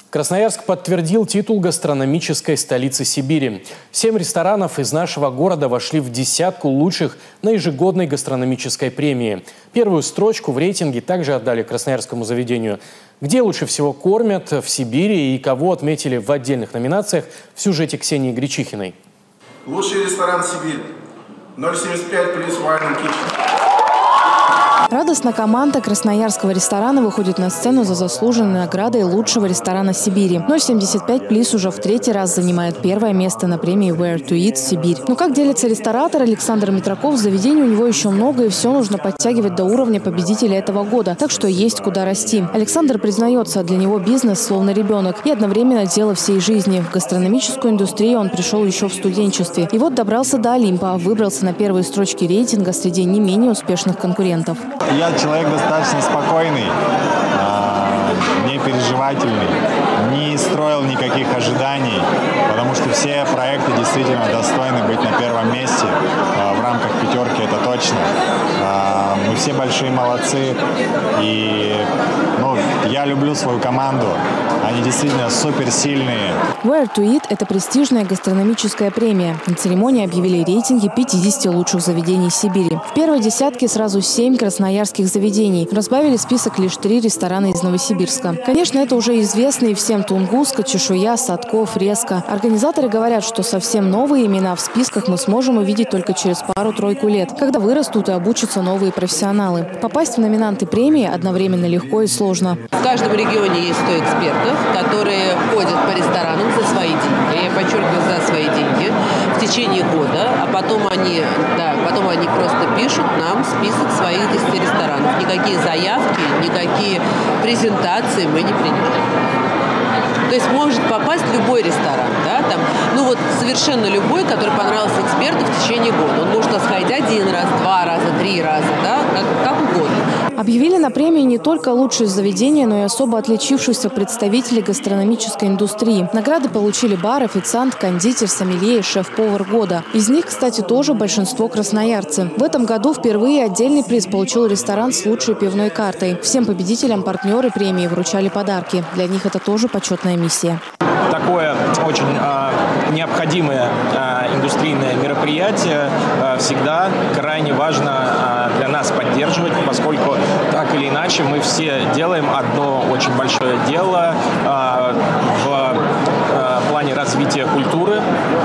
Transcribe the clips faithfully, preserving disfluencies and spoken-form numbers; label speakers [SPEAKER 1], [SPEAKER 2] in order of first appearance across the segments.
[SPEAKER 1] Красноярск подтвердил титул гастрономической столицы Сибири. Семь ресторанов из нашего города вошли в десятку лучших на ежегодной гастрономической премии. Первую строчку в рейтинге также отдали красноярскому заведению. Где лучше всего кормят в Сибири и кого отметили в отдельных номинациях, в сюжете Ксении Гречихиной.
[SPEAKER 2] Лучший ресторан Сибирь. ноль семьдесят пять плюс Wine and Kitchen.
[SPEAKER 3] Радостно команда красноярского ресторана выходит на сцену за заслуженной наградой лучшего ресторана Сибири. ноль семьдесят пять плюс уже в третий раз занимает первое место на премии Where to Eat Сибирь. Но как делится ресторатор Александр Митраков, заведений у него еще много, и все нужно подтягивать до уровня победителя этого года. Так что есть куда расти. Александр признается, для него бизнес словно ребенок и одновременно дело всей жизни. В гастрономическую индустрию он пришел еще в студенчестве. И вот добрался до Олимпа, выбрался на первые строчки рейтинга среди не менее успешных конкурентов.
[SPEAKER 4] Я человек достаточно спокойный, не переживательный, не строил никаких ожиданий, потому что все проекты действительно достойны быть на первом месте. В рамках пятерки это точно. Мы все большие молодцы, и ну, я люблю свою команду. Они действительно суперсильные.
[SPEAKER 3] Where to Eat – это престижная гастрономическая премия. На церемонии объявили рейтинги пятидесяти лучших заведений Сибири. В первой десятке сразу семь красноярских заведений. Разбавили список лишь три ресторана из Новосибирска. Конечно, это уже известные всем Тунгуска, Чешуя, Садко, Фреска. Организаторы говорят, что совсем новые имена в списках мы сможем увидеть только через пару-тройку лет, когда вырастут и обучатся новые профессионалы. Попасть в номинанты премии одновременно легко и сложно.
[SPEAKER 5] В каждом регионе есть сто экспертов, которые ходят по ресторанам за свои деньги, я подчеркиваю, за свои деньги, в течение года, а потом они, да, потом они просто пишут нам список своих десяти ресторанов. Никакие заявки, никакие презентации мы не принимаем. То есть может попасть любой ресторан, да, там, ну вот совершенно любой, который понравился эксперту в течение года. Он может сходить один раз, два раза, три раза, да, как, как угодно.
[SPEAKER 3] Объявили на премии не только лучшие заведения, но и особо отличившихся представителей гастрономической индустрии. Награды получили бар, официант, кондитер, сомелье и шеф-повар года. Из них, кстати, тоже большинство красноярцы. В этом году впервые отдельный приз получил ресторан с лучшей пивной картой. Всем победителям партнеры премии вручали подарки. Для них это тоже почетная миссия.
[SPEAKER 6] Такое очень э, необходимое э, индустрийное мероприятие э, всегда крайне важно э, для нас поддерживать, поскольку так или иначе мы все делаем одно очень большое дело э, в э, плане развития культуры,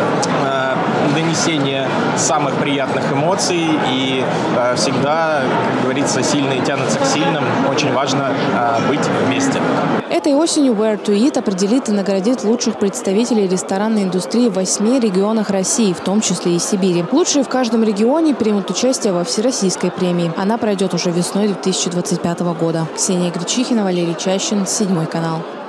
[SPEAKER 6] э, донесения самых приятных эмоций, и э, всегда, как говорится, сильные тянутся к сильным. Очень важно э, быть вместе.
[SPEAKER 3] Этой осенью Where to Eat определит и наградит лучших представителей ресторанной индустрии в восьми регионах России, в том числе и Сибири. Лучшие в каждом регионе примут участие во всероссийской премии. Она пройдет уже весной две тысячи двадцать пятого года. Ксения Гречихина, Валерий Чащин, Седьмой канал.